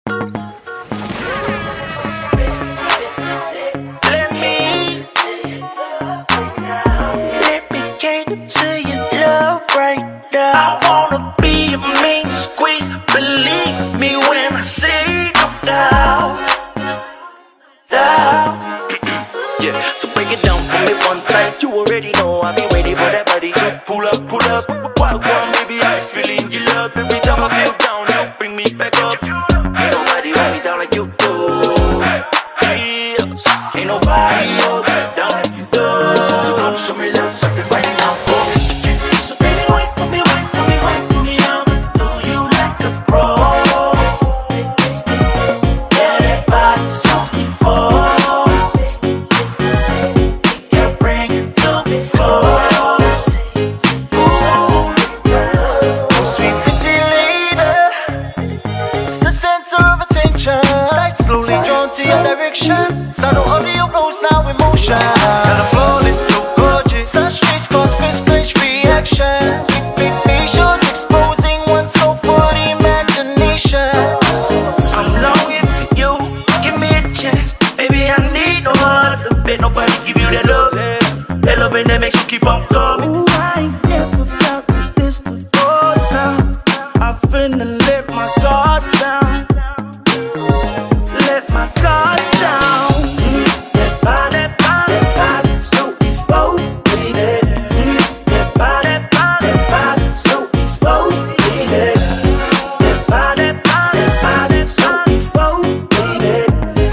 Let me cater to your love right now. I wanna be a mean squeeze. Believe me when I say no doubt. Yeah, so break it down for me one time. You already know I be waiting for that body to pull up, pull up. Wild one, baby, I be feeling your love. Every time I feel down, you bring me back up. Ain't nobody hold me down like you do. Yes, ain't nobody hold me down like you do. So come show me love, something right now. So baby, wait for me, wait for me, wait for me. I'ma do you like a pro. Yeah, that body's so before. Slowly drawn to your direction. Sound of audio blows now in motion. And the flow is so gorgeous. Such streets cause fist clench reaction. Big visuals exposing one's soul for the imagination. I'm longing for you. Give me a chance. Baby, I need no other. Bet nobody give you that love. That love that makes you keep on coming. Ooh, I ain't never felt like this before now. I'm finna let my guards down. Let my guards down. That body, so devoted. That body, so devoted. That body, so devoted.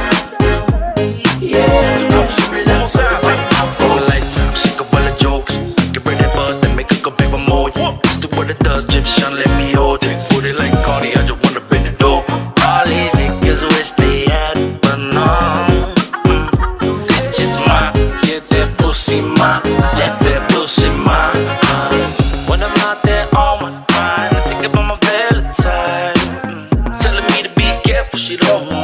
Yeah. So come show me love, something right now. For a lifetime, she can well a jokes. Get rid of buzz, then make her go pay for more. Just do what it does, drip shine, let me hold it. Put it like Cardi, I just wanna bend it over. All these niggas wish they had, but no. It's mine, get that pussy mine, let that pussy mine. When I'm out there on my grind, I think about my Valentine. Telling me to be careful, she don't